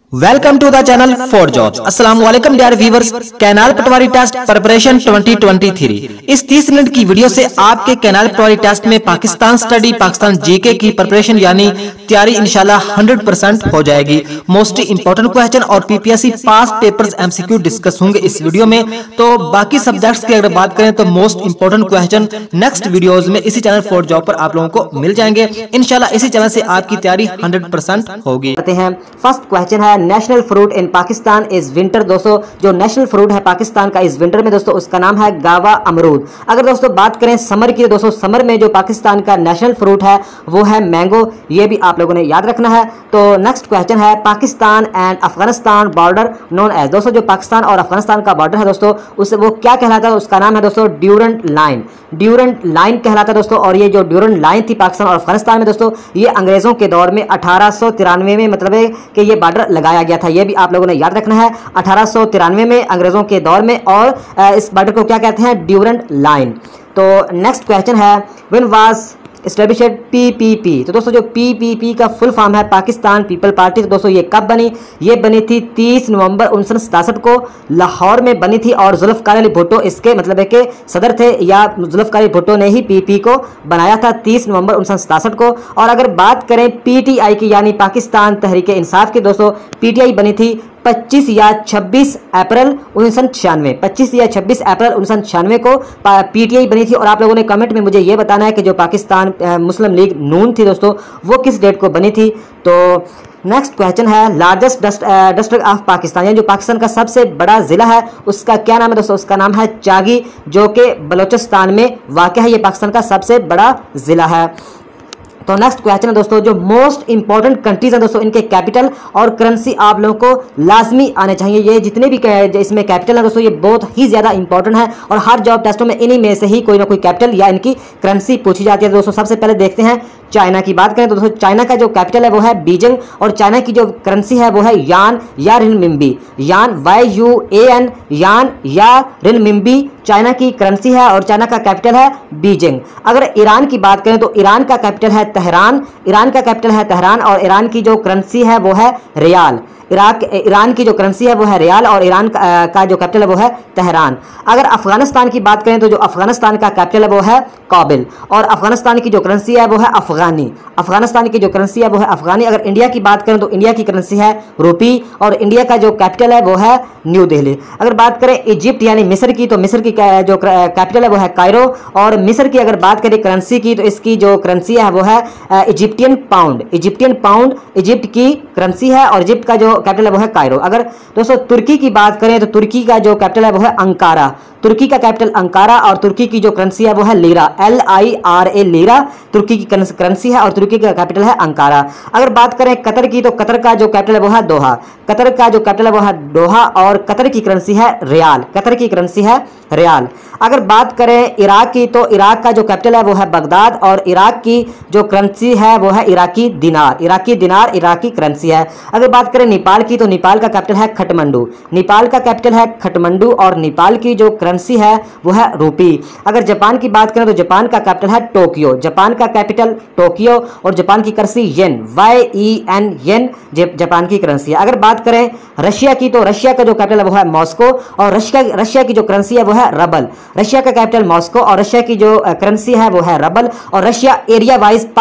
Welcome to the channel for jobs. अस्सलाम वालेकुम dear viewers. Canal patwari test preparation 2023 इस 30 minute की वीडियो से आपके कैनाल पटवारी टेस्ट में पाकिस्तान स्टडी, पाकिस्तान जीके की प्रिपरेशन यानी तैयारी इंशाल्लाह 100% हो जाएगी। मोस्ट इंपोर्टेंट क्वेश्चन और PPSC past papers MCQ discuss होंगे इस वीडियो में। तो बाकी सब्जेक्ट्स की अगर बात करें तो most important question next videos में इसी चैनल फॉर जॉब पर आप लोगों को मिल जाएंगे। इंशाल्लाह इसी चैनल से आपकी तैयारी 100% होगी। फर्स्ट क्वेश्चन है, national fruit in Pakistan is winter. दोस्तों जो नेशनल फ्रूट है पाकिस्तान का इस विंटर में दोस्तों उसका नाम है गावा अमरूद। अगर दोस्तों बात करें समर की, दोस्तों समर में जो पाकिस्तान का नेशनल फ्रूट है वो है मैंगो। ये भी आप लोगों ने याद रखना है। तो नेक्स्ट क्वेश्चन है, Pakistan and Afghanistan border known as. दोस्तों जो पाकिस्तान और अफगानिस्तान का बॉर्डर है दोस्तों उस वो क्या कहलाता है? उसका नाम है दोस्तों ड्यूरेंट लाइन। ड्यूरेंट लाइन कहलाता है दोस्तों। और ये जो ड्यूरेंट लाइन थी पाकिस्तान और अफगानिस्तान में दोस्तों ये अंग्रेजों के दौर में 1893 में मतलब है कि ये बॉर्डर लगाया गया था। ये भी आप लोगों ने याद रखना है, 1893 में अंग्रेजों के दौर में। और इस बॉर्डर को क्या कहते हैं? Durand line. तो नेक्स्ट क्वेश्चन है, व्हेन वाज एस्टैब्लिश्ड पीपीपी। तो दोस्तों जो पीपीपी का फुल फॉर्म है पाकिस्तान पीपल पार्टी। तो दोस्तों ये कब बनी? ये बनी थी 30 नवंबर 1967 को लाहौर में बनी थी। और जुल्फ़िकार अली भुट्टो इसके मतलब है कि सदर थे, या जुल्फ़िकार अली भुट्टो ने ही पीपी को बनाया था 30 नवंबर 1967 को। और अगर बात करें पीटीआई की यानी पाकिस्तान तहरीक इंसाफ की, दोस्तों पीटीआई बनी थी 25 या 26 अप्रैल 1996। 25 या 26 अप्रैल 1996 को पीटीआई बनी थी। और आप लोगों ने कमेंट में मुझे ये बताना है कि जो पाकिस्तान मुस्लिम लीग नून थी दोस्तों वो किस डेट को बनी थी। तो नेक्स्ट क्वेश्चन है, लार्जेस्ट डिस्ट्रिक्ट ऑफ पाकिस्तान, यानी जो पाकिस्तान का सबसे बड़ा जिला है उसका क्या नाम है दोस्तों? उसका नाम है चागी, जो कि बलोचिस्तान में वाक़ है। ये पाकिस्तान का सबसे बड़ा जिला है। तो नेक्स्ट क्वेश्चन है दोस्तों, जो मोस्ट इंपॉर्टेंट कंट्रीज हैं दोस्तों इनके कैपिटल और करेंसी आप लोगों को लाजमी आने चाहिए। ये जितने भी इसमें कैपिटल है दोस्तों ये बहुत ही ज़्यादा इंपॉर्टेंट है और हर जॉब टेस्टों में इन्हीं में से ही कोई ना कोई कैपिटल या इनकी करेंसी पूछी जाती है। दोस्तों सबसे पहले देखते हैं चाइना की बात करें तो दोस्तों चाइना का जो कैपिटल है वो है बीजिंग। और चाइना की जो करेंसी है वो है यान या रिनमिंबी। यान YUAN, यान या रिनमिंबी चाइना की करेंसी है और चाइना का कैपिटल है बीजिंग। अगर ईरान की बात करें तो ईरान का कैपिटल है तेहरान। ईरान का कैपिटल है तेहरान और ईरान की जो करेंसी है वो है रियाल। ईरान की जो करेंसी है वो है रियाल और ईरान का जो कैपिटल है वो है तेहरान। अगर अफगानिस्तान की बात करें तो जो अफगानिस्तान का कैपिटल है वो है काबिल और अफगानिस्तान की जो करेंसी है वो है अफगानी। अफगानिस्तान की जो करेंसी है वो है अफगानी। अगर इंडिया की बात करें तो इंडिया की करेंसी है रुपी और इंडिया का जो कैपिटल है वो है न्यू दिल्ली। अगर बात करें इजिप्ट यानी मिस्र की, तो मिस्र की जो कैपिटल है वो है कायरो। और मिस्र की अगर बात करें करेंसी की तो इसकी जो करेंसी है वो है Egyptian pound. Egyptian pound Egypt की करेंसी है और इजिप्ट का जो कैपिटल है वो है कायरो। अगर दोस्तों तुर्की की बात करें तो तुर्की का जो कैपिटल है वो है अंकारा। तुर्की का कैपिटल अंकारा और तुर्की की जो करेंसी है वो है लीरा, LIRA लीरा तुर्की की करेंसी है और तुर्की का कैपिटल है अंकारा। अगर बात करें कतर की तो कतर का जो कैपिटल है वो है दोहा। कतर का जो कैपिटल है वो है दोहा और कतर की करेंसी है रियाल। कतर की करेंसी है रियाल। अगर बात करें इराक की तो इराक का जो कैपिटल है वो है बगदाद और इराक की जो करेंसी है वो है इराकी दिनार। इराकी दिनार इराकी करेंसी है। अगर बात करें नेपाल की तो नेपाल का कैपिटल है खटमंडू। नेपाल का कैपिटल है खटमंडू और नेपाल की जो करेंसी है वो है रूपी। अगर जापान की बात करें तो जापान का कैपिटल है टोक्यो। जापान का कैपिटल टोक्यो और जापान की currency yen, YEN yen Japan की करेंसी है। अगर बात करें रशिया की तो रशिया का जो कैपिटल है वो है मॉस्को और रशिया की जो करेंसी है वो है रबल। रशिया का कैपिटल मॉस्को और रशिया की जो करेंसी है वो है रबल। और रशिया एरिया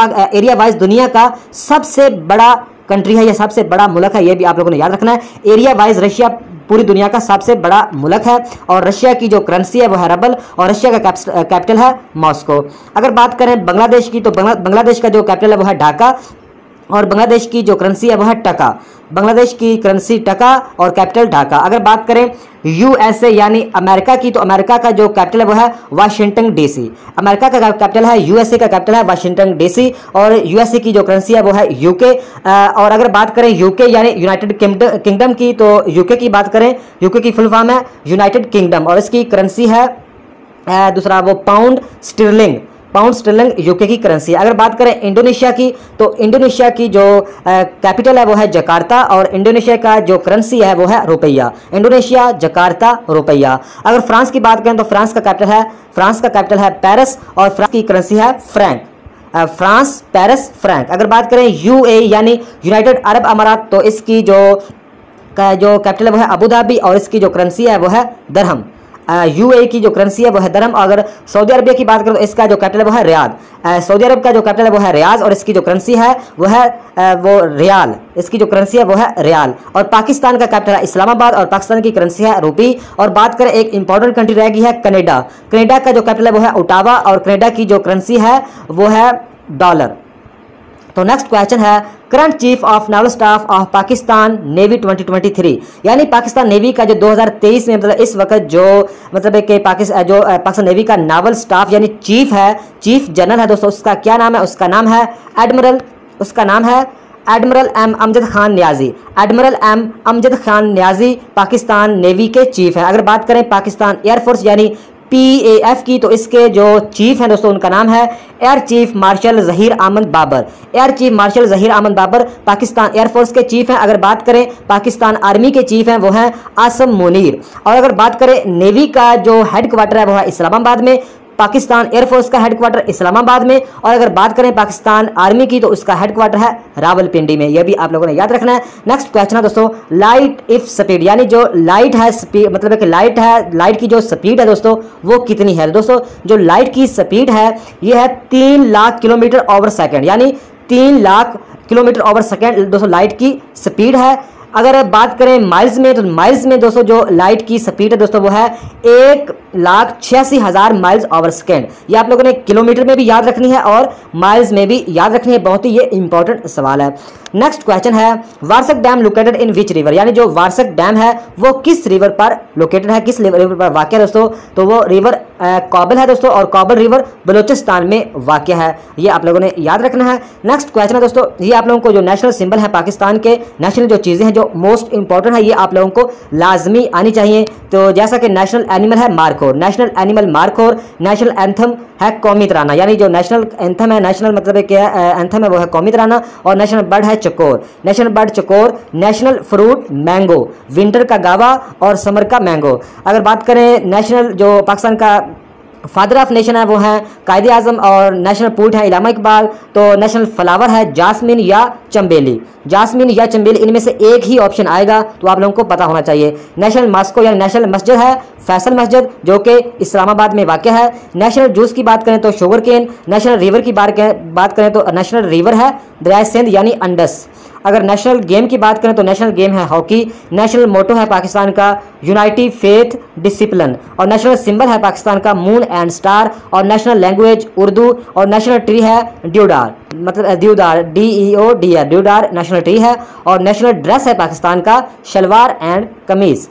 वाइज दुनिया का सबसे बड़ा कंट्री है, यह सबसे बड़ा मुल्क है। यह भी आप लोगों ने याद रखना है। एरिया वाइज रशिया पूरी दुनिया का सबसे बड़ा मुल्क है और रशिया की जो करेंसी है वो है रबल और रशिया का कैपिटल है मॉस्को। अगर बात करें बांग्लादेश की तो बांग्लादेश का जो कैपिटल है वो है ढाका और बांग्लादेश की जो करेंसी है वो है टका। बांग्लादेश की करेंसी टका और कैपिटल ढाका। अगर बात करें USA यानी अमेरिका की तो अमेरिका का जो कैपिटल है वो है वाशिंगटन DC। अमेरिका का कैपिटल है USA का कैपिटल है वाशिंगटन DC और USA की जो करेंसी है वो है UK। और अगर बात करें UK यानी यूनाइटेड किंगडम की तो UK की बात करें, UK की फुल फॉर्म है यूनाइटेड किंगडम और इसकी करेंसी है दूसरा वो pound sterling. Pound sterling UK की करेंसी है। अगर बात करें इंडोनेशिया की तो इंडोनेशिया की जो कैपिटल है वो है जकार्ता और इंडोनेशिया का जो करेंसी है वो है रुपया। इंडोनेशिया, जकार्ता, रुपया। अगर फ्रांस की बात करें तो फ्रांस का कैपिटल है पेरिस और फ्रांस की करेंसी है फ्रैंक। France, Paris, Frank. अगर बात करें यूएई यानी यूनाइटेड अरब अमारात तो इसकी जो का जो कैपिटल है वो है अबू धाबी और इसकी जो करेंसी है वो है दरहम। यूएई की जो करेंसी है वो है दरहम। अगर सऊदी अरबिया की बात करें तो इसका जो कैपिटल है वो है रियाद। सऊदी अरब का जो कैपिटल है वो है रियाज और इसकी जो करेंसी है वो है वो रियाल। इसकी जो करेंसी है वो है रियाल। और पाकिस्तान का कैपिटल है इस्लामाबाद और पाकिस्तान की करेंसी है रुपी। और बात करें एक इंपॉर्टेंट कंट्री रह गई है कनाडा। कनाडा का जो कैपिटल है वो है ओटावा और कनाडा की जो करेंसी है वो है डॉलर। तो नेक्स्ट क्वेश्चन है current chief of naval staff of Pakistan navy 2023, यानी पाकिस्तान नेवी का जो 2023 में मतलब इस वक्त जो मतलब है कि पाकिस्तान नेवी का नावल स्टाफ यानी चीफ है, चीफ जनरल है दोस्तों, उसका क्या नाम है? उसका नाम है admiral M Amjad Khan Niazi. Admiral M Amjad Khan Niazi Pakistan navy के चीफ है। अगर बात करें पाकिस्तान एयरफोर्स यानी PAF की तो इसके जो चीफ हैं दोस्तों उनका नाम है air chief marshal Zaheer Ahmed Babar. Air chief marshal Zaheer Ahmed Babar Pakistan air force के चीफ हैं। अगर बात करें पाकिस्तान आर्मी के चीफ हैं वो हैं आसम मुनीर। और अगर बात करें नेवी का जो हेडक्वार्टर है वो है इस्लामाबाद में। पाकिस्तान एयरफोर्स का हेडक्वार्टर इस्लामाबाद में। और अगर बात करें पाकिस्तान आर्मी की तो उसका हेडक्वार्टर है रावलपिंडी में। यह भी आप लोगों ने याद रखना है। नेक्स्ट क्वेश्चन है दोस्तों लाइट इफ स्पीड, यानी जो लाइट है स्पीड मतलब है कि लाइट की जो स्पीड है दोस्तों वो कितनी है? दोस्तों जो लाइट की स्पीड है ये है 3 लाख किलोमीटर ओवर सेकेंड, यानी 3 लाख किलोमीटर ओवर सेकेंड दोस्तों लाइट की स्पीड है। अगर बात करें माइल्स में तो माइल्स में दोस्तों जो लाइट की स्पीड है दोस्तों वो है 1,86,000 माइल्स ओवर सेकेंड। ये आप लोगों ने किलोमीटर में भी याद रखनी है और माइल्स में भी याद रखनी है। बहुत ही ये इंपॉर्टेंट सवाल है। नेक्स्ट क्वेश्चन है Warsak dam located in which river, यानी जो वार्सक डैम है वो किस रिवर पर लोकेटेड है, किस रिवर पर वाक़ है दोस्तों? तो वो रिवर काबल है दोस्तों और काबल रिवर बलूचिस्तान में वाक़ है। ये आप लोगों ने याद रखना है। नेक्स्ट क्वेश्चन है दोस्तों ये आप लोगों को जो नेशनल सिंबल है पाकिस्तान के नेशनल जो चीज़ें हैं जो मोस्ट इंपॉर्टेंट है ये आप लोगों को लाजमी आनी चाहिए। तो जैसा कि नेशनल एनिमल है markhor, national animal markhor. National anthem है कौमी तराना, यानी जो नेशनल एंथम है नेशनल मतलब क्या एंथम है वो है कौमी तराना। और नेशनल बर्ड है chakor, national bird chakor. National fruit mango, winter का गावा और समर का मैंगो। अगर बात करें नेशनल जो पाकिस्तान का फादर ऑफ नेशन है वो है कायदे आजम और नेशनल पोइट है इलामा इकबाल। तो नेशनल फ्लावर है जासमिन या चंबेली, जासमिन या चंबेली इनमें से एक ही ऑप्शन आएगा तो आप लोगों को पता होना चाहिए। नेशनल मॉस्को या नेशनल मस्जिद है फैसल मस्जिद जो कि इस्लामाबाद में वाक़ है। नेशनल जूस की बात करें तो शुगर केन। नेशनल रिवर की बात करें तो नेशनल रिवर है दरिया सिंध यानी अंडस। अगर नेशनल गेम की बात करें तो नेशनल गेम है हॉकी। नेशनल मोटो है पाकिस्तान का यूनाइटी फेथ डिसिप्लिन। और नेशनल सिंबल है पाकिस्तान का मून एंड स्टार। और नेशनल लैंग्वेज उर्दू। और नेशनल ट्री है ड्यूडार, मतलब देवदार DEODR ड्यूडार नेशनल ट्री है। और नेशनल ड्रेस है पाकिस्तान का शलवार एंड कमीज।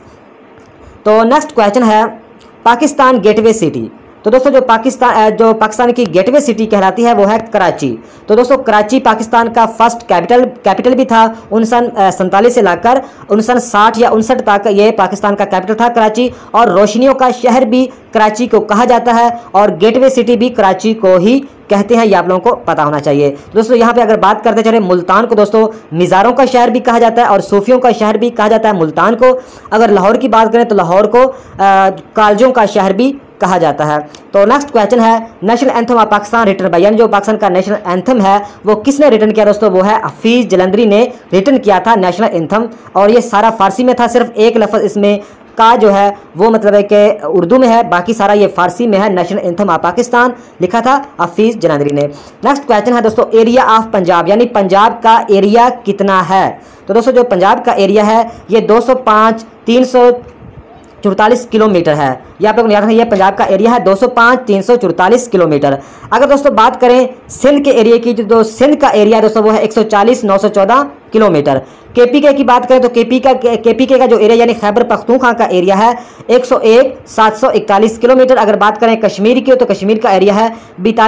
तो नेक्स्ट क्वेश्चन है पाकिस्तान गेटवे सिटी। तो दोस्तों जो पाकिस्तान की गेटवे सिटी कहलाती है वो है कराची। तो दोस्तों कराची पाकिस्तान का फर्स्ट कैपिटल भी था 1947 से लाकर 1960 या 59 तक ये पाकिस्तान का कैपिटल था कराची। और रोशनियों का शहर भी कराची को कहा जाता है और गेटवे सिटी भी कराची को ही कहते हैं। ये आप लोगों को पता होना चाहिए। दोस्तों यहाँ पे अगर बात करते चले मुल्तान को दोस्तों मिज़ारों का शहर भी कहा जाता है और सूफियों का शहर भी कहा जाता है मुल्तान को। अगर लाहौर की बात करें तो लाहौर को कालजों का शहर भी कहा जाता है। तो नेक्स्ट क्वेश्चन है national anthem of Pakistan written by, यानी जो पाकिस्तान का नेशनल एंथम है वो किसने रिटन किया दोस्तों? वो है हफीज जलंधरी ने रिटन किया था नेशनल एंथम। और ये सारा फारसी में था, सिर्फ एक लफ्ज़ इसमें का जो है वो मतलब है कि उर्दू में है, बाकी सारा ये फारसी में है। नेशनल एंथम ऑफ पाकिस्तान लिखा था हफीज जलंधरी ने। नेक्स्ट क्वेश्चन है दोस्तों एरिया ऑफ पंजाब, यानी पंजाब का एरिया कितना है? तो दोस्तों जो पंजाब का एरिया है ये 205,344 किलोमीटर है। ये आप लोगों ने याद रखना, ये पंजाब का एरिया है 205,344 किलोमीटर। अगर दोस्तों बात करें सिंध के एरिया की तो सिंध का एरिया दोस्तों वो है 140,914 किलोमीटर। KPK की बात करें तो KPK का जो एरिया यानी खैबर पख्तूनख्वा का एरिया है 101,741 किलोमीटर। अगर बात करें कश्मीर की तो कश्मीर का एरिया है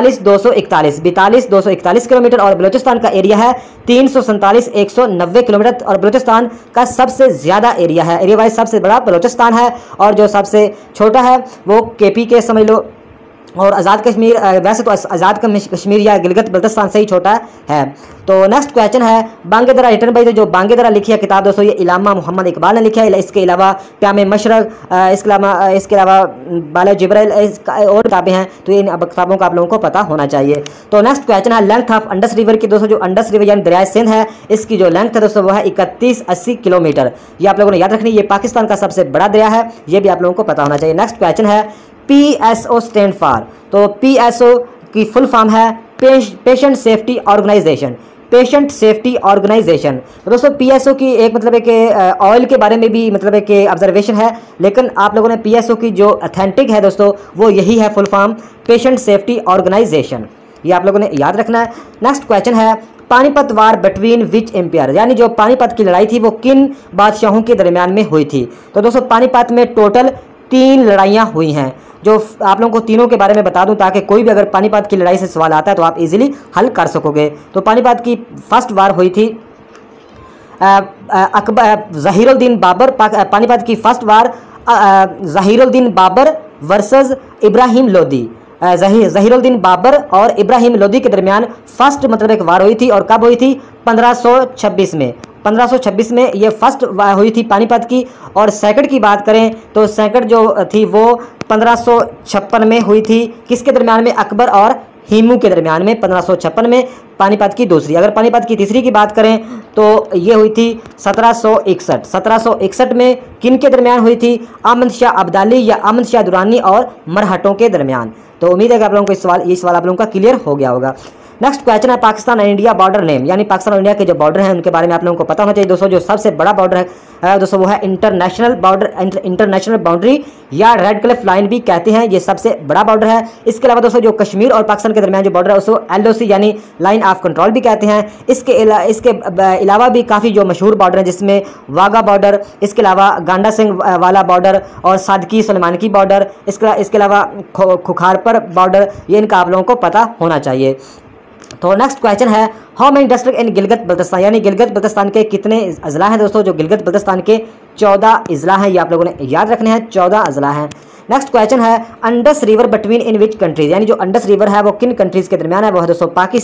42,241 किलोमीटर। और बलूचिस्तान का एरिया है 347,190 किलोमीटर। और बलूचिस्तान का सबसे ज़्यादा एरिया है, एरिया वाइज सबसे बड़ा बलूचिस्तान है और जो सबसे छोटा है वो KPK समझ लो और आज़ाद कश्मीर वैसे तो आज़ाद कश्मीर या गिलगित बल्तिस्तान से ही छोटा है। तो नेक्स्ट क्वेश्चन है बांगे-दरा रिटर्न बाय, जो बांगे-दरा लिखी है किताब दोस्तों ये इलामा मोहम्मद इकबाल ने लिखा है। इसके अलावा प्यामे मशरक, इसके अलावा बाला जिब्राइल और किताबें हैं, तो इन किताबों का आप लोगों को पता होना चाहिए। तो नेक्स्ट क्वेश्चन है लेंथ ऑफ अंडस रिवर की दोस्तों, जो अंडस रिवर यानी दरिया सिंध है इसकी जो लेंथ है दोस्तों वो है 3180 किलोमीटर। ये आप लोगों ने याद रखनी है, ये पाकिस्तान का सबसे बड़ा दरिया है, ये भी आप लोगों को पता होना चाहिए। नेक्स्ट क्वेश्चन है PSO स्टैंड फॉर, तो PSO की फुल फॉर्म है patient safety organisation, patient safety organisation. तो दोस्तों PSO की एक मतलब है कि ऑयल के बारे में भी मतलब है कि ऑब्जर्वेशन है, लेकिन आप लोगों ने PSO की जो अथेंटिक है दोस्तों वो यही है full form patient safety organisation, ये आप लोगों ने याद रखना है। नेक्स्ट क्वेश्चन है Panipat war between which empire, यानी जो पानीपत की लड़ाई थी वो किन बादशाहों के दरमियान में हुई थी। तो दोस्तों पानीपत में टोटल 3 लड़ाइयाँ हुई हैं, जो आप लोगों को तीनों के बारे में बता दूं ताकि कोई भी अगर पानीपत की लड़ाई से सवाल आता है तो आप इजीली हल कर सकोगे। तो पानीपत की फर्स्ट वार हुई थी ज़हीरुद्दीन बाबर, पानीपत की first war Zahiruddin Babar versus Ibrahim Lodi, Zahiruddin Babar और इब्राहिम लोदी के दरमियान फर्स्ट मतलब एक वार हुई थी। और कब हुई थी? 1526 में, 1526 में ये फर्स्ट हुई थी पानीपत की। और सेकंड की बात करें तो सेकंड जो थी वो 1556 में हुई थी, किसके दरमियान में? अकबर और हिमू के दरमियान में 1556 में पानीपत की दूसरी। अगर पानीपत की तीसरी की बात करें तो ये हुई थी 1761, 1761 में किन के दरमियान हुई थी? अहमद शाह अब्दाली या अहमद शाह दुरानी और मरहटों के दरमियान। तो उम्मीद है कि आप लोगों को ये सवाल आप लोगों का क्लियर हो गया होगा। नेक्स्ट क्वेश्चन है Pakistan and India border name, यानी पाकिस्तान और इंडिया के जो बॉर्डर हैं उनके बारे में आप लोगों को पता होना चाहिए दोस्तों। जो सबसे बड़ा बॉर्डर है दोस्तों वो है इंटरनेशनल बॉर्डर, इंटरनेशनल बाउंड्री या रेड क्लिफ लाइन भी कहते हैं, ये सबसे बड़ा बॉर्डर है। इसके अलावा दोस्तों जो कश्मीर और पाकिस्तान के दरमियान जो बॉर्डर है उसको LOC यानी लाइन ऑफ कंट्रोल भी कहते हैं। इसके अलावा भी काफ़ी जो मशहूर बॉर्डर हैं जिसमें वाघा बॉर्डर, इसके अलावा गांडा सिंह वाला बॉर्डर और सादकी सलमान की बॉर्डर, इसके अलावा खुखारपर बॉर्डर, ये इनका आप लोगों को पता होना चाहिए। तो नेक्स्ट क्वेश्चन है how many district in Gilgit Baltistan, यानी गिलगित बल्तिस्तान के कितने अजला हैं दोस्तों। जो गिलगित बल्तिस्तान के 14 अजला हैं, ये आप लोगों ने याद रखने हैं, 14 अजला हैं। नेक्स्ट क्वेश्चन है Indus river between in which countries, यानी जो अंडस रिवर है वो किन कंट्रीज के दरमियान है। वो है दोस्तों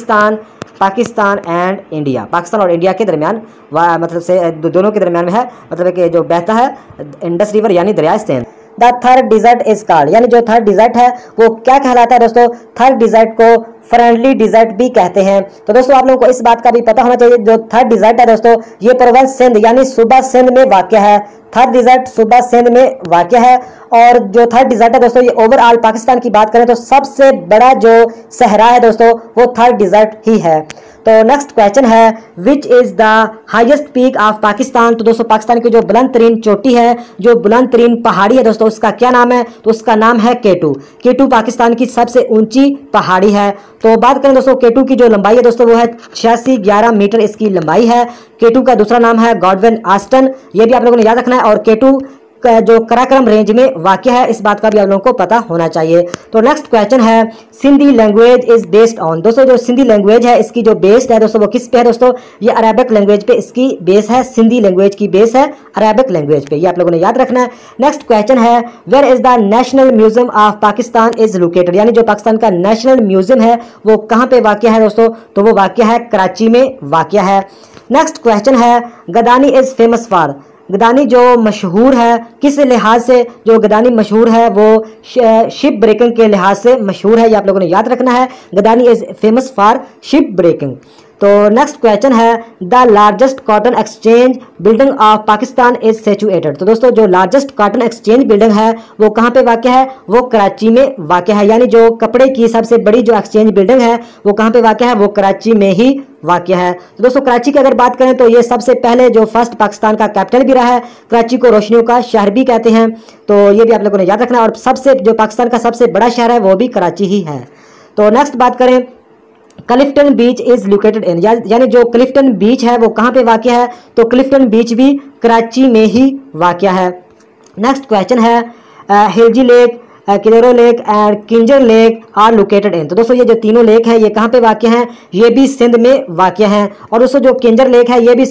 पाकिस्तान एंड इंडिया, पाकिस्तान और इंडिया के दरमियान मतलब से दोनों के दरमियान में है, मतलब कि जो बहता है इंडस रिवर यानी दरिया Sindh. The Thar desert is called, यानी जो थर्ड डिजर्ट है वो क्या कहलाता है दोस्तों? थर्ड डिजर्ट को फ्रेंडली डिजर्ट भी कहते हैं। तो दोस्तों आप लोगों को इस बात का भी पता होना चाहिए, जो थर्ड डिजर्ट है दोस्तों ये परवल सिंध यानी सूबा सिंध में वाक़या है। थर्ड डिजर्ट सूबा सिंध में वाक़या है। और जो थर्ड डिजर्ट है दोस्तों ये ओवरऑल पाकिस्तान की बात करें तो सबसे बड़ा जो सहरा है दोस्तों वो थर्ड डिजर्ट ही है। तो नेक्स्ट क्वेश्चन है which is the highest peak of Pakistan, तो दोस्तों पाकिस्तान की जो बुलंद तरीन चोटी है, जो बुलंद तरीन पहाड़ी है दोस्तों उसका क्या नाम है? तो उसका नाम है केटू। केटू पाकिस्तान की सबसे ऊंची पहाड़ी है। तो बात करें दोस्तों केटू की जो लंबाई है दोस्तों वो है 8611 मीटर इसकी लंबाई है। केटू का दूसरा नाम है गॉडविन आस्टन, ये भी आप लोगों ने याद रखना है। और केटू जो कराक्रम रेंज में वाक़या है, इस बात का भी आप लोगों को पता होना चाहिए। तो नेक्स्ट क्वेश्चन है Sindhi language is based on, दोस्तों जो सिंधी लैंग्वेज है इसकी जो बेस्ड है दोस्तों वो किस पे है दोस्तों? ये अरेबिक लैंग्वेज पे इसकी बेस है, सिंधी लैंग्वेज की बेस है अरेबिक लैंग्वेज पे, ये आप लोगों ने याद रखना है। नेक्स्ट क्वेश्चन है where is the national museum of Pakistan is located, यानी जो पाकिस्तान का नेशनल म्यूजियम है वो कहाँ पे वाक़या है दोस्तों? तो वो वाक़या है कराची में वाक़या है। नेक्स्ट क्वेश्चन है Gadani is famous for, Gadani जो मशहूर है किस लिहाज से? जो गदानी मशहूर है वो शिप ब्रेकिंग के लिहाज से मशहूर है, ये आप लोगों ने याद रखना है। Gadani is famous for ship breaking. तो नेक्स्ट क्वेश्चन है the largest cotton exchange building of Pakistan is situated, तो दोस्तों जो लार्जेस्ट कॉटन एक्सचेंज बिल्डिंग है वो कहाँ पे वाक़या है? वो कराची में वाक़या है, यानी जो कपड़े की सबसे बड़ी जो एक्सचेंज बिल्डिंग है वो कहाँ पे वाक़या है? वो कराची में ही वाक़या है। तो दोस्तों कराची की अगर बात करें तो ये सबसे पहले जो फर्स्ट पाकिस्तान का कैपिटल भी रहा है, कराची को रोशनियों का शहर भी कहते हैं, तो ये भी आप लोगों ने याद रखना है। और सबसे जो पाकिस्तान का सबसे बड़ा शहर है वो भी कराची ही है। तो नेक्स्ट बात करें Clifton beach is located in, यानी जो क्लिफ्टन बीच है वो कहाँ पे वाक़या है? तो क्लिफ्टन बीच भी कराची में ही वाक़या है। नेक्स्ट क्वेश्चन है Haleji lake, Kalri lake and Keenjhar lake are located in, तो दोस्तों ये जो तीनों लेक हैं ये कहाँ पे वाक़या हैं? ये भी सिंध में वाक़या हैं। और दोस्तों जो किंजर लेक है ये भी सब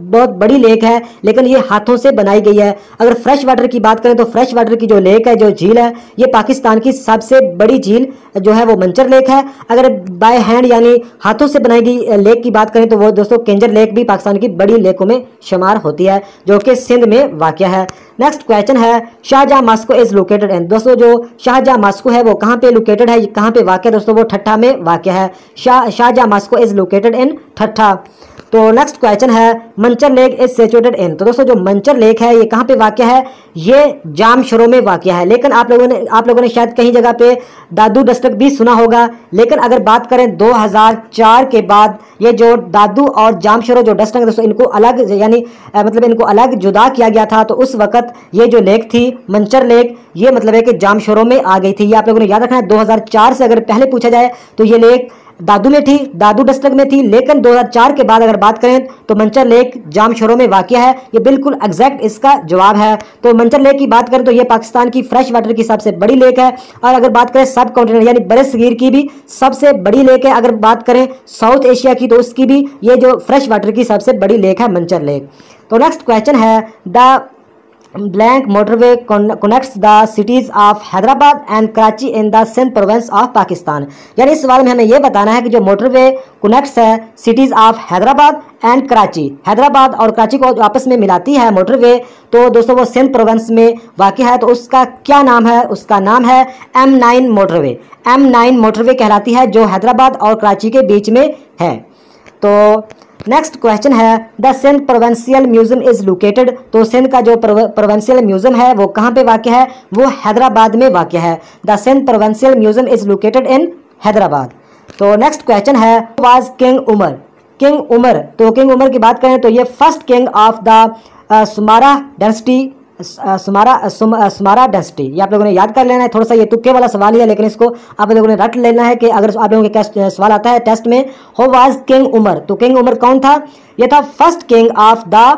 बहुत बड़ी लेक है, लेकिन ये हाथों से बनाई गई है। अगर फ्रेश वाटर की बात करें तो फ्रेश वाटर की जो लेक है, जो झील है, ये पाकिस्तान की सबसे बड़ी झील जो है वो मंचर लेक है। अगर बाय हैंड यानी हाथों से बनाई गई लेक की बात करें तो वो दोस्तों केंजर लेक भी पाकिस्तान की बड़ी लेकों में शुमार होती है, जो कि सिंध में वाक़या है। नेक्स्ट क्वेश्चन है Shahjahan mosque is located in. दोस्तों जो शाहजहां मॉस्को है वो कहाँ पे लोकेटेड है, कहाँ पे वाक़या है दोस्तों, वो ठट्ठा में वाक़या है। Shahjahan mosque is located in Thatta. तो नेक्स्ट क्वेश्चन है Manchar lake is situated in. तो दोस्तों जो मंचर लेक है ये कहाँ पे वाक़या है, ये जामशोरों में वाक़या है। लेकिन आप लोगों ने शायद कहीं जगह पे दादू डिस्ट्रिक्ट भी सुना होगा। लेकिन अगर बात करें 2004 के बाद ये जो दादू और जामशोरो जो डिस्ट्रिक्ट है दोस्तों, इनको अलग यानी मतलब इनको अलग जुदा किया गया था। तो उस वक्त ये जो लेक थी मंचर लेक, ये मतलब है कि जामशोरों में आ गई थी। ये आप लोगों ने याद रखना है। 2004 से अगर पहले पूछा जाए तो ये लेक दादू में थी, दादू डिस्ट्रिक्ट में थी। लेकिन 2004 के बाद अगर बात करें तो मंचर लेक जामशोरों में वाक़या है। ये बिल्कुल एग्जैक्ट इसका जवाब है। तो मंचर लेक की बात करें तो ये पाकिस्तान की फ्रेश वाटर की सबसे बड़ी लेक है। और अगर बात करें सब कॉन्टिनेंट यानी बड़े सगीर की भी सबसे बड़ी लेक है। अगर बात करें साउथ एशिया की तो उसकी भी ये जो फ्रेश वाटर की सबसे बड़ी लेक है मंचर लेक। तो नेक्स्ट क्वेश्चन है the blank motorway connects the cities of Hyderabad and Karachi in the Sindh province of Pakistan. यानी इस सवाल में हमें यह बताना है कि जो मोटरवे कनेक्ट्स है cities of Hyderabad and Karachi, Hyderabad और कराची को आपस में मिलाती है मोटरवे, तो दोस्तों वो सिंध प्रोविंस में वाक़या है। तो उसका क्या नाम है, उसका नाम है M9 मोटरवे। M9 मोटरवे कहलाती है जो हैदराबाद और कराची के बीच में है। तो नेक्स्ट क्वेश्चन है the Sindh provincial museum is located. तो सिंध का जो प्रोविंशियल म्यूजियम है वो कहाँ पे वाक़या है, वो हैदराबाद में वाक़या है। The Sindh provincial museum is located in Hyderabad. तो नेक्स्ट क्वेश्चन है was king Umar. King Umar, तो किंग उमर की बात करें तो ये first king of the Soomra dynasty, Soomra dynasty. ये आप लोगों ने याद कर लेना है। थोड़ा सा ये तुक्के वाला सवाल ही है, लेकिन इसको आप लोगों ने रट लेना है कि अगर आप लोगों के सवाल आता है टेस्ट में हु वाज किंग उमर, तो किंग उमर कौन था, ये था first king of the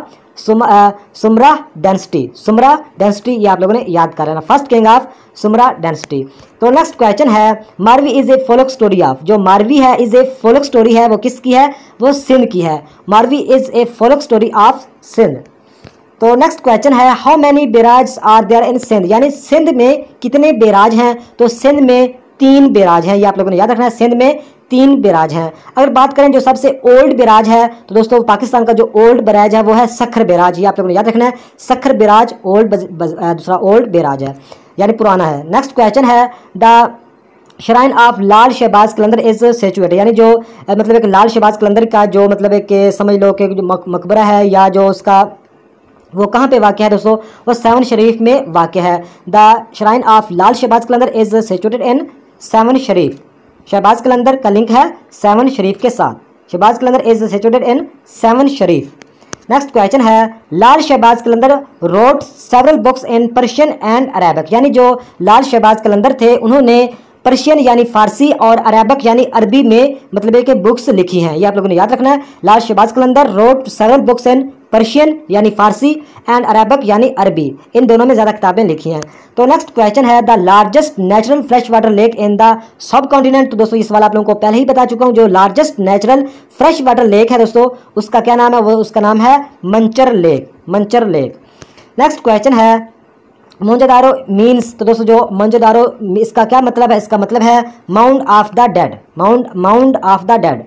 Soomra dynasty. Soomra dynasty ये आप लोगों ने याद कर लेना, first king of Soomra dynasty. तो नेक्स्ट क्वेश्चन है Marvi is a folk story of. जो मारवी है इज ए फोल्क स्टोरी है, वो किसकी है, वो सिंध की है। Marvi is a folk story of Sindh. तो नेक्स्ट क्वेश्चन है how many barrage are there in Sindh. यानी सिंध में कितने बैराज हैं, तो सिंध में 3 बैराज हैं। ये आप लोगों ने याद रखना है, सिंध में 3 बैराज हैं। अगर बात करें जो सबसे ओल्ड बैराज है तो दोस्तों पाकिस्तान का जो ओल्ड बैराज है वो है सखर बैराज। ये आप लोगों ने याद रखना है, सखर बैराज ओल्ड दूसरा ओल्ड बैराज है यानी पुराना है। नेक्स्ट क्वेश्चन है the shrine of Lal Shahbaz Qalandar is situated. यानी जो मतलब एक लाल शहबाज कलंदर का जो मतलब एक समझ लो कि जो मकबरा है या जो उसका वो कहाँ पे वाक़या है दोस्तों, वो 7 शरीफ में वाक़या है। The shrine of Lal Shahbaz Qalandar is situated in 7 Sharif. Shahbaz Qalandar का लिंक है 7 शरीफ के साथ। Shahbaz Qalandar is situated in 7 Sharif. Next question है Lal Shahbaz Qalandar wrote several books in Persian and Arabic. यानी जो लाल शहबाज कलंदर थे उन्होंने पर्शियन यानी फारसी और अरेबिक यानी अरबी में मतलब एक बुक्स लिखी हैं। ये आप लोगों ने याद रखना है, Lal Shahbaz Qalandar wrote several books in Persian यानी फारसी एंड अरेबिक यानी अरबी, इन दोनों में ज़्यादा किताबें लिखी हैं। तो नेक्स्ट क्वेश्चन है the largest natural fresh water lake in the subcontinent. तो दोस्तों इस सवाल आप लोगों को पहले ही बता चुका हूँ। जो largest natural fresh water lake है दोस्तों उसका क्या नाम है, वो उसका नाम है Manchar lake, Manchar lake. Next question है मोंजादारो मीन्स। तो दोस्तों जो मोंजादारो इसका क्या मतलब है, इसका मतलब है mount of the dead, mount of the dead.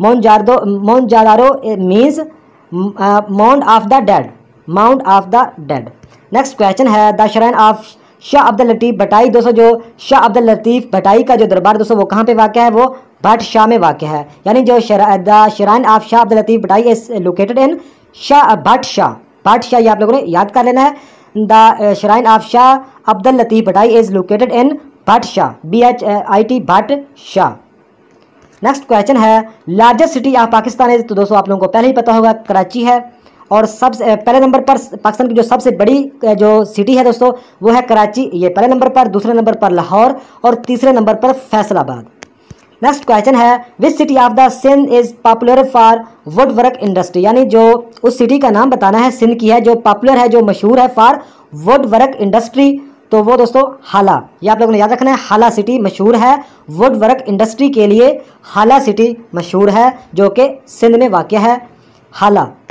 Moenjodaro means mount of the dead, mount of the dead. Next question है the shrine of Shah Abdul Latif Bhittai. दोस्तों जो शाह अब्दुल लतीफ़ भटाई का जो दरबार दोस्तों वो कहाँ पे वाक़या है, वो भट शाह में वाक़या है। यानी जो the shrine of Shah Abdul Latif Bhittai is located in Bhit Shah. Bhit Shah ये आप लोगों ने याद कर लेना है। The shrine of Shah Abdul Latif Bhittai is located in Bhit Shah, BHIT Bhit Shah. Next question है largest city of Pakistan is. तो दोस्तों आप लोगों को पहले ही पता होगा कराची है। और सबसे पहले नंबर पर पाकिस्तान की जो सबसे बड़ी जो सिटी है दोस्तों वो है कराची, ये पहले नंबर पर। दूसरे नंबर पर लाहौर और तीसरे नंबर पर फैसलाबाद। नेक्स्ट क्वेश्चन है which city of the Sindh is popular for wood work industry. यानी जो उस सिटी का नाम बताना है सिंध की है जो पॉपुलर है, जो मशहूर है फॉर वुड वर्क इंडस्ट्री, तो वो दोस्तों हाला। ये आप लोगों ने याद रखना है, हाला सिटी मशहूर है वुड वर्क इंडस्ट्री के लिए। हाला सिटी मशहूर है जो कि सिंध में वाक़या है, हाला।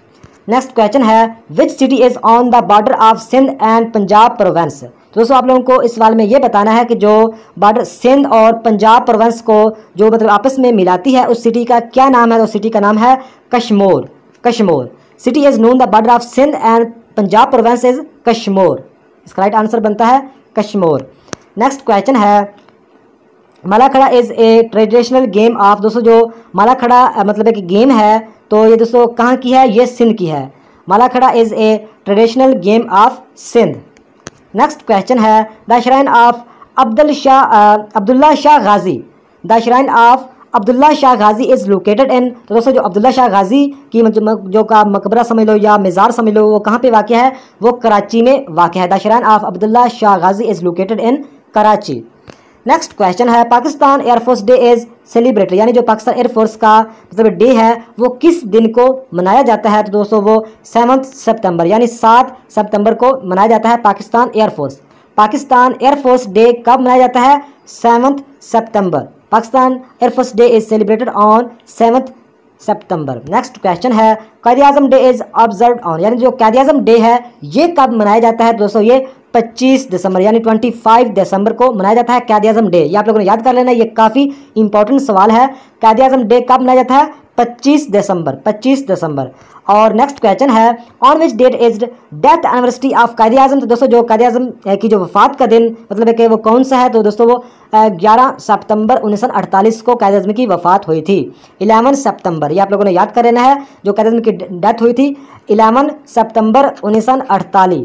नेक्स्ट क्वेश्चन है which city is on the border of Sindh and Punjab province. तो दोस्तों आप लोगों को इस सवाल में ये बताना है कि जो बॉर्डर सिंध और पंजाब प्रोवेंस को जो मतलब आपस में मिलाती है उस सिटी का क्या नाम है। तो सिटी का नाम है Kashmore. Kashmore city is known the border of Sindh and Punjab province is Kashmore. इसका राइट आंसर बनता है कश्मोर। नेक्स्ट क्वेश्चन है Malakhra is a traditional game of. दोस्तों जो मालाखड़ा मतलब एक गेम है तो ये दोस्तों कहाँ की है, ये सिंध की है। Malakhra is a traditional game of Sindh. Next question है the shrine of Abdullah Shah Ghazi. The shrine of Abdullah Shah Ghazi is located in. तो दोस्तों जो अब्दुल्ला शाह गाजी की जो का मकबरा समझ लो या मज़ार समझ लो वो कहाँ पे वाक़ है, वो कराची में वाक़ है। The shrine of Abdullah Shah Ghazi is located in Karachi. Next question है Pakistan air force day is celebrated, यानी जो पाकिस्तान एयरफोर्स का मतलब डे है वो किस दिन को मनाया जाता है। तो दोस्तों वो 7 सितंबर यानी 7 सितंबर को मनाया जाता है Pakistan air force. Pakistan air force day कब मनाया जाता है, 7 सितंबर। Pakistan air force day is celebrated on 7 सितंबर। नेक्स्ट क्वेश्चन है Quaid e Azam day is observe on, यानी जो कायद-ए-आज़म डे है ये कब मनाया जाता है। दोस्तों ये 25 दिसंबर यानी 25 दिसंबर को मनाया जाता है कायद-ए-आज़म डे। ये आप लोगों ने याद कर लेना, ये काफ़ी इंपॉर्टेंट सवाल है। कायद-ए-आज़म डे कब मनाया जाता है, 25 दिसंबर। 25 दिसंबर। और नेक्स्ट क्वेश्चन है on which date is death anniversary of Quaid e Azam. तो दोस्तों जो कायद-ए-आज़म की जो वफात का दिन मतलब है कि वो कौन सा है। तो दोस्तों वो 11 सितंबर 1948 को कायद-ए-आज़म की वफात हुई थी। 11 सितंबर, ये आप लोगों ने याद कर लेना है। जो कायद-ए-आज़म की डेथ हुई थी 11 सितंबर 1948।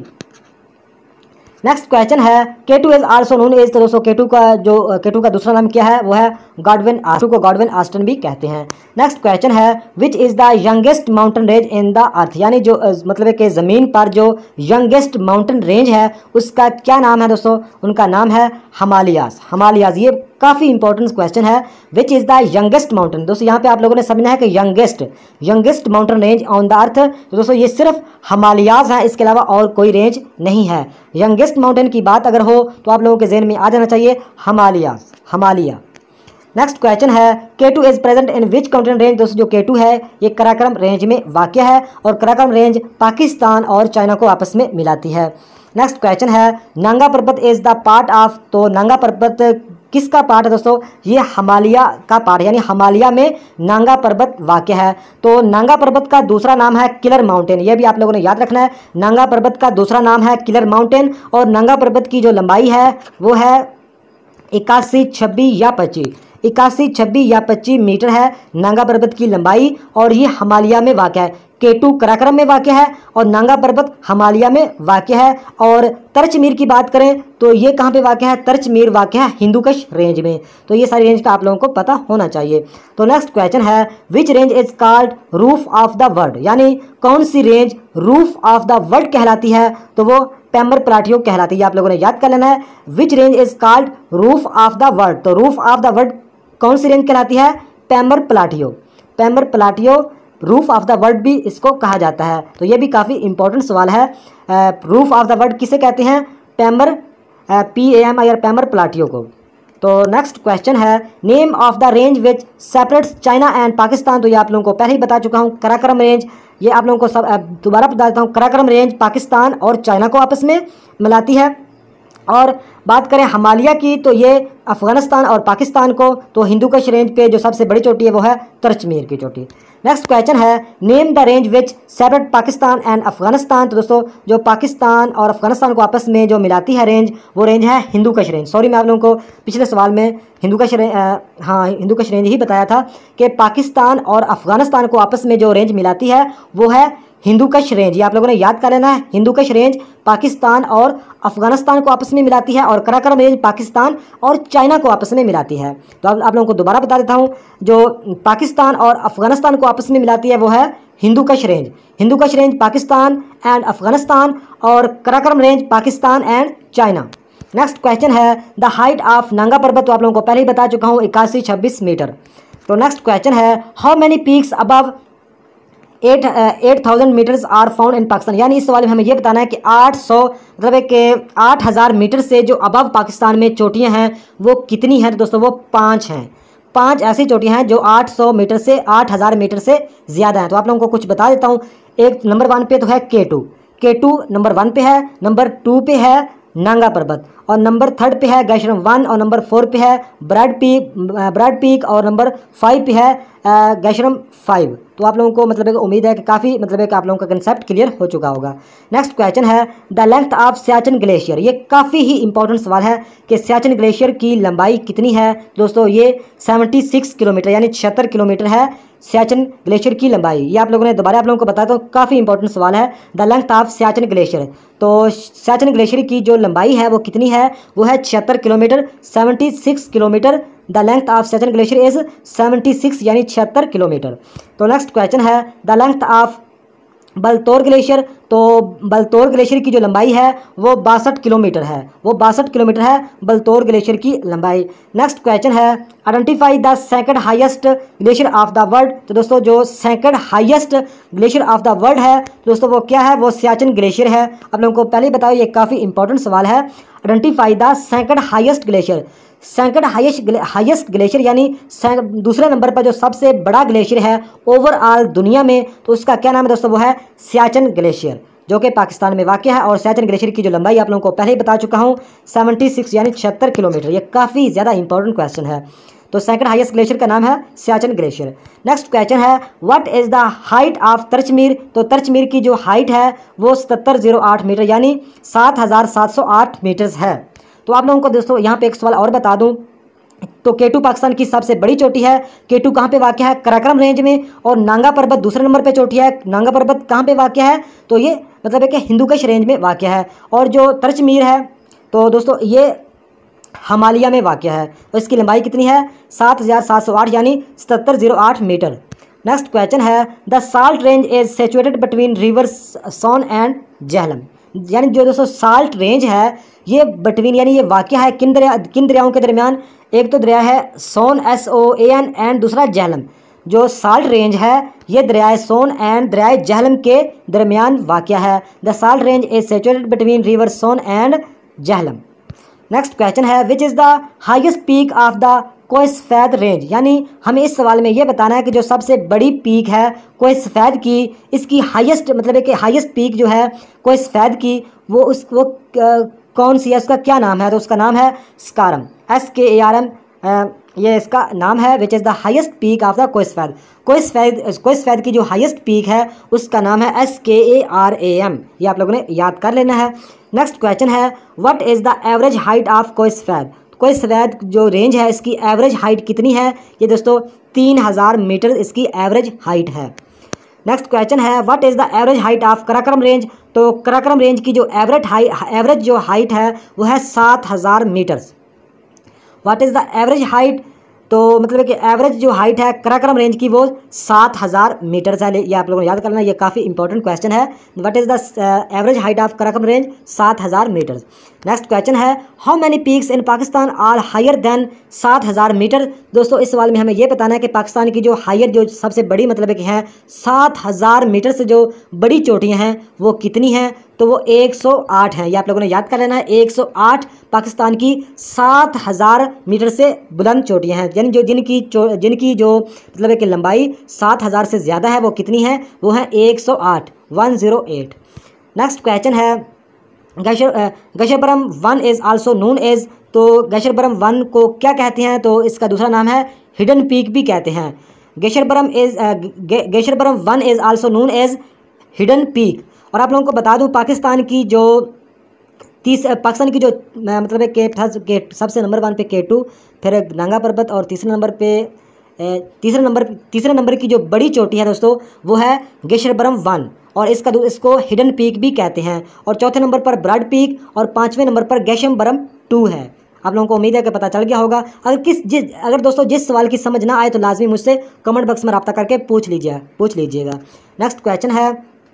नेक्स्ट क्वेश्चन है K2 is also known as. तो दोस्तों K2 का दूसरा नाम क्या है, वो है गॉडविन आस्टन को गॉडविन आस्टन भी कहते हैं। नेक्स्ट क्वेश्चन है which is the youngest mountain range in the earth, यानी जो मतलब है कि ज़मीन पर जो यंगेस्ट माउंटेन रेंज है उसका क्या नाम है। दोस्तों उनका नाम है हिमालयाज़। हिमालयाज़ ये काफ़ी इंपॉर्टेंट क्वेश्चन है। Which is the youngest mountain. दोस्तों यहाँ पे आप लोगों ने समझना है कि youngest mountain range on the earth. तो दोस्तों ये सिर्फ हिमालयाज़ है, इसके अलावा और कोई रेंज नहीं है। यंगेस्ट माउंटेन की बात अगर हो तो आप लोगों के जहन में आ जाना चाहिए हिमालया। नेक्स्ट क्वेश्चन है K2 is present in which mountain range. दोस्तों जो K2 है ये कराकरम रेंज में वाक़ है और कराकरम रेंज पाकिस्तान और चाइना को आपस में मिलाती है। नेक्स्ट क्वेश्चन है नांगा पर्वत इज द पार्ट ऑफ। तो नांगा पर्वत किसका पार्ट है। दोस्तों ये हिमालय का पार्ट, यानी हिमालय में नांगा पर्वत वाक़ है। तो नांगा पर्वत का दूसरा नाम है किलर माउंटेन, ये भी आप लोगों ने याद रखना है। नांगा पर्वत का दूसरा नाम है किलर माउंटेन और नांगा पर्वत की जो लंबाई है वो है 81, 26 या 25। 81, 26 या 25 मीटर है नांगा पर्वत की लंबाई और ये हिमालय में वाक़ है। K2 कराकरम में वाक़ है और नांगा पर्वत हिमालय में वाक़ है। और तरचमीर की बात करें तो ये कहाँ पे वाक़ है, तरचमीर वाक़ है हिंदुकुश रेंज में। तो ये सारी रेंज का आप लोगों को पता होना चाहिए। तो नेक्स्ट क्वेश्चन है which range is called roof of the world, यानी कौन सी range roof of the world कहलाती है। तो वो पैमर प्लाटियो कहलाती है। आप लोगों ने याद कर लेना है which range is called roof of the world. तो रूफ ऑफ द वर्ल्ड कौन सी रेंज कहलाती है, Pamir plateau. Pamir plateau roof of the world भी इसको कहा जाता है। तो ये भी काफ़ी इंपॉर्टेंट सवाल है। रूफ ऑफ द वर्ल्ड किसे कहते हैं, पैमर PAMIR पैमर प्लाटियो को। तो नेक्स्ट क्वेश्चन है name of the range which separates China and Pakistan. तो ये आप लोगों को पहले ही बता चुका हूँ, कराकरम रेंज। ये आप लोगों को सब दोबारा बता देता हूँ, कराकरम रेंज पाकिस्तान और चाइना को आपस में मिलाती है। और बात करें हिमालय की तो ये अफ़गानिस्तान और पाकिस्तान को, तो हिंदुकुश रेंज पे जो सबसे बड़ी चोटी है वो है तरचमीर की चोटी। नेक्स्ट क्वेश्चन है name the range which separate Pakistan and Afghanistan. तो दोस्तों जो पाकिस्तान और अफ़गानिस्तान को आपस में जो मिलाती है रेंज, वो रेंज है हिंदुकुश रेंज। सॉरी मैं आप लोगों को पिछले सवाल में हिंदुकुश रेंज ही बताया था कि पाकिस्तान और अफ़गानिस्तान को आपस में जो रेंज मिलाती है वो है हिंदुकुश रेंज। ये आप लोगों ने याद कर लेना है, हिंदुकुश रेंज पाकिस्तान और अफ़गानिस्तान को आपस में मिलाती है और कराकरम रेंज पाकिस्तान और चाइना को आपस में मिलाती है। तो आप लोगों को दोबारा बता देता हूँ, जो पाकिस्तान और अफ़गानिस्तान को आपस में मिलाती है वो है Hindukush range. Hindukush range Pakistan and Afghanistan और Karakoram range Pakistan and China. Next question है the height of Nanga Parbat. तो आप लोगों को पहले ही बता चुका हूँ 81, 26 मीटर। तो नेक्स्ट क्वेश्चन है how many peaks above 8,000 meters are found in Pakistan. यानी इस सवाल में हमें ये बताना है कि 800 मतलब है कि 8,000 मीटर से जो अबव पाकिस्तान में चोटियां हैं वो कितनी हैं। तो दोस्तों वो 5 हैं। 5 ऐसी चोटियां हैं जो 800 मीटर से 8,000 मीटर से ज़्यादा हैं। तो आप लोगों को कुछ बता देता हूँ, एक नंबर 1 पे तो है K2 नंबर 1 पे है, नंबर 2 पे है नांगा पर्वत, और नंबर 3 पे है गैशरम 1, और नंबर 4 पे है ब्रैड पीक, और नंबर 5 पे है गैशरम 5। तो आप लोगों को मतलब एक उम्मीद है कि काफ़ी मतलब एक आप लोगों का कंसेप्ट क्लियर हो चुका होगा। नेक्स्ट क्वेश्चन है the length of Siachen glacier. ये काफ़ी ही इंपॉर्टेंट सवाल है कि सियाचिन ग्लेशियर की लंबाई कितनी है। दोस्तों ये 76 किलोमीटर यानी 76 किलोमीटर है सियाचिन ग्लेशियर की लंबाई। ये आप लोगों ने दोबारा आप लोगों को बताया तो काफ़ी इंपॉर्टेंट सवाल है। The length of Siachen glacier, तो सियाचिन ग्लेशियर की जो लंबाई है वो कितनी है, वो है 76 kilometer, 76 kilometer. The length of Siachen glacier is 76 यानी 76 किलोमीटर। तो नेक्स्ट क्वेश्चन है the length of Baltoro glacier. तो बलतोर ग्लेशियर की जो लंबाई है वो 62 किलोमीटर है, बलतोर ग्लेशियर की लंबाई। नेक्स्ट क्वेश्चन है identify the second highest glacier of the world. तो दोस्तों जो second highest glacier of the world है दोस्तों वो क्या है, वो सियाचिन ग्लेशियर है। आप लोगों को पहले बताओ, ये काफ़ी इंपॉर्टेंट सवाल है। Identify the second highest glacier, second highest glacier यानी दूसरे नंबर पर जो सबसे बड़ा ग्लेशियर है ओवरऑल दुनिया में, तो उसका क्या नाम है दोस्तों, वो है सियाचिन ग्लेशियर जो कि पाकिस्तान में वाक़ है। और सियाचिन ग्लेशियर की जो लंबाई आप लोगों को पहले ही बता चुका हूँ 76 यानी 76 किलोमीटर। ये काफ़ी ज़्यादा इंपॉर्टेंट क्वेश्चन है। तो सेकंड हाईएस्ट ग्लेशियर का नाम है सियाचिन ग्लेशियर। नेक्स्ट क्वेश्चन है what is the height of Tirichmir. तो तरचमीर की जो हाइट है वो 7708 मीटर यानी 7708 मीटर्स है। तो आप लोगों को दोस्तों यहाँ पे एक सवाल और बता दूं, तो K2 पाकिस्तान की सबसे बड़ी चोटी है। K2 कहाँ पे वाक़ है, कराक्रम रेंज में, और नांगा पर्वत दूसरे नंबर पे चोटी है। नांगा पर्वत कहाँ पे वाक़ है, तो ये मतलब है कि हिंदुकुश रेंज में वाक़ है। और जो तरचमीर है तो दोस्तों ये हिमालय में वाक़ है, और इसकी लंबाई कितनी है 7708 यानी 7708 मीटर। नेक्स्ट क्वेश्चन है the salt range is situated between rivers Soan and Jhelum. यानी जो दोस्तों साल्ट रेंज है ये बिटवीन यानी ये वाक़या है किन दरियाओं के दरमियान। एक तो दरिया है सोन SOAN एंड दूसरा झेलम। जो साल्ट रेंज है ये दरियाए सोन एंड दरियाए झेलम के दरमियान वाक़या है। The salt range is situated between river Soan and Jhelum. Next question है which is the highest peak of the Koh-e Safed range. यानी हमें इस सवाल में ये बताना है कि जो सबसे बड़ी पीक है कोइस सफ़ेद की, इसकी हाईएस्ट मतलब है कि हाईएस्ट पीक जो है कोइस सफ़ेद की वो कौन सी है, उसका क्या नाम है। तो उसका नाम है स्कारम, SKARM ये इसका नाम है। Which is the highest peak of the Koh-e Safed की जो हाईएस्ट पीक है उसका नाम है SKARAM। ये आप लोगों ने याद कर लेना है। नेक्स्ट क्वेश्चन है what is the average height of Koh-e Safed. Koh-e सफ़ेद जो रेंज है इसकी एवरेज हाइट कितनी है, ये दोस्तों 3000 मीटर इसकी एवरेज हाइट है। नेक्स्ट क्वेश्चन है what is the average height of Karakoram range. तो कराक्रम रेंज की जो एवरेज जो हाइट है वो है 7000 meters. What is the average height, तो मतलब कि एवरेज जो हाइट है कराक्रम रेंज की वो 7000 मीटर्स है। ये आप लोगों ने याद करना, ये काफ़ी इंपॉर्टेंट क्वेश्चन है। What is the average height of Karakoram range 7000 meters. Next question है how many peaks in Pakistan are higher than 7000 meter. दोस्तों इस सवाल में हमें ये बताना है कि पाकिस्तान की जो हायर जो सबसे बड़ी मतलब कि हैं 7000 मीटर से जो बड़ी चोटियाँ हैं वो कितनी हैं, तो वो 108 हैं। ये आप लोगों ने याद कर लेना है, 108 पाकिस्तान की 7000 मीटर से बुलंद चोटियाँ हैं। यानी जो जिनकी जो मतलब है कि लंबाई 7000 से ज़्यादा है वो कितनी है, वो है 108। नेक्स्ट क्वेश्चन है Gasherbrum 1 is also known as. तो गशरबरम 1 को क्या कहते हैं, तो इसका दूसरा नाम है हिडन पीक भी कहते हैं। Gasherbrum 1 is also known as hidden peak. और आप लोगों को बता दूं पाकिस्तान की जो मतलब है कि सबसे नंबर 1 पे K2, फिर नांगा पर्वत, और तीसरे नंबर की जो बड़ी चोटी है दोस्तों वो है गशरबरम 1, और इसको हिडन पीक भी कहते हैं। और चौथे नंबर पर ब्रैड पीक, और 5वें नंबर पर गैशरबरम 2 है। आप लोगों को उम्मीद है कि पता चल गया होगा। अगर दोस्तों जिस सवाल की समझ ना आए तो लाजमी मुझसे कमेंट बॉक्स में रब्ता करके पूछ लीजिएगा। नेक्स्ट क्वेश्चन है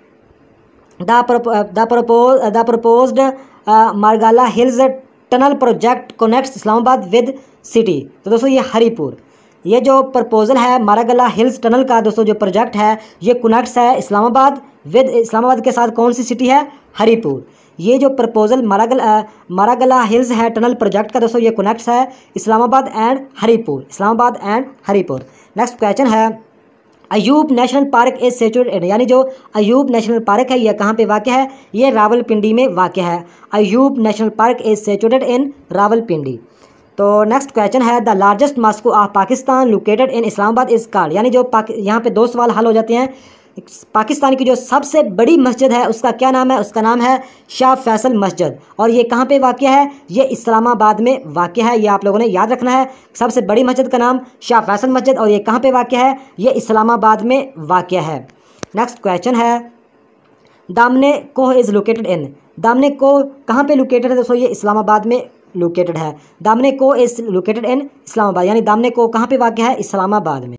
the proposed Margalla hills tunnel project connects Islamabad with city. तो दोस्तों ये हरीपुर, ये जो प्रपोजल है मारागला हिल्स टनल का दोस्तों जो प्रोजेक्ट है ये कनेक्ट्स है इस्लामाबाद के साथ कौन सी सिटी है, हरीपुर। ये जो प्रपोजल मारागला हिल्स है टनल प्रोजेक्ट का दोस्तों ये कनेक्ट्स है Islamabad and Haripur. Next question है Ayub national park is situated, यानी जो अयूब नेशनल पार्क है यह कहाँ पे वाक़ है, ये रावलपिंडी में वाक़ है। Ayub national park is situated in Rawalpindi. तो नेक्स्ट क्वेश्चन है the largest mosque of Pakistan located in Islamabad is called, यानी जो यहाँ पे दो सवाल हल हो जाते हैं। पाकिस्तान की जो सबसे बड़ी मस्जिद है उसका क्या नाम है, उसका नाम है शाह फैसल मस्जिद, और ये कहाँ पे वाक़ है, ये इस्लामाबाद में वाक़ है। ये आप लोगों ने याद रखना है, सबसे बड़ी मस्जिद का नाम शाह फैसल मस्जिद, और ये कहाँ पे वाक़ है, ये इस्लामाबाद में वाक़ है। नेक्स्ट क्वेश्चन है दामने कोह इज़ लोकेटेड इन, दामने कोह कहाँ पे लोकेटेड है दोस्तों, ये इस्लामाबाद में लोकेटेड है। Daman-e Koh is located in Islamabad, यानी दामने कोह कहाँ पे वाक़ है, इस्लामाबाद में।